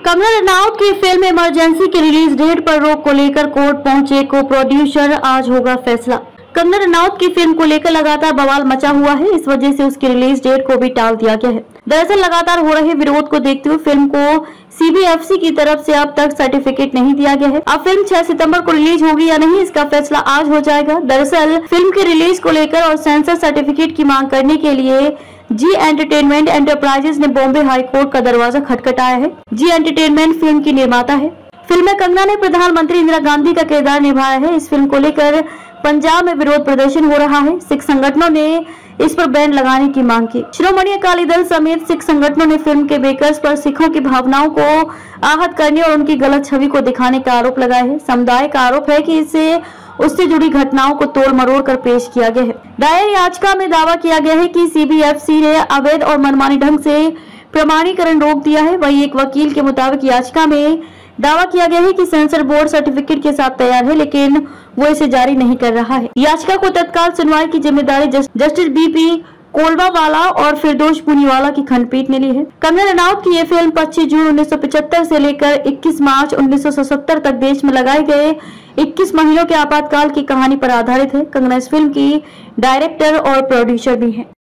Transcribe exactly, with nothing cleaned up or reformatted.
कंगना रनौत की film Emergency की release date पर रोक को लेकर कोर्ट पहुंचे को प्रोड्यूसर, आज होगा फैसला। कंगना रनौत की फिल्म को लेकर लगातार बवाल मचा हुआ है, इस वजह से उसकी रिलीज डेट को भी टाल दिया गया है। दरअसल लगातार हो रहे विरोध को देखते हुए फिल्म को सी बी एफ सी की तरफ से अब तक सर्टिफिकेट नहीं दिया गया है। अब फिल्म छह सितंबर को रिलीज होगी या नहीं, इसका फैसला आज हो जाएगा। दरअसल फिल्म की रिलीज को लेकर और सेंसर सर्टिफिकेट की मांग करने के लिए जी एंटरटेनमेंट एंटरप्राइजेस ने बॉम्बे हाई कोर्ट का दरवाजा खटखटाया है। जी एंटरटेनमेंट फिल्म की निर्माता है। फिल्म में कंगना ने प्रधानमंत्री इंदिरा गांधी का किरदार निभाया है। इस फिल्म को लेकर पंजाब में विरोध प्रदर्शन हो रहा है। सिख संगठनों ने इस पर बैन लगाने की मांग की। श्रोमणी अकाली दल समेत सिख संगठनों ने फिल्म के बेकर्स पर सिखों की भावनाओं को आहत करने और उनकी गलत छवि को दिखाने का आरोप लगाया है। समुदाय का आरोप है कि इसे उससे जुड़ी घटनाओं को तोड़ मरोड़ कर पेश किया गया है। दायर याचिका में दावा किया गया है कि सी बी एफ सी ने अवैध और मनमानी ढंग से प्रमाणीकरण रोक दिया है। वहीं एक वकील के मुताबिक याचिका में दावा किया गया है कि सेंसर बोर्ड सर्टिफिकेट के साथ तैयार है, लेकिन वो इसे जारी नहीं कर रहा है। याचिका को तत्काल सुनवाई की जिम्मेदारी जस्टिस बी पी कोलवावाला और फिरदौश पुनीवाला की खंडपीठ ने ली है। कंगना रनौत की ये फिल्म पच्चीस जून उन्नीस सौ पचहत्तर से लेकर इक्कीस मार्च उन्नीस सौ सत्तर तक देश में लगाए गए इक्कीस महीनों के आपातकाल की कहानी पर आधारित है। कंगना इस फिल्म की डायरेक्टर और प्रोड्यूसर भी है।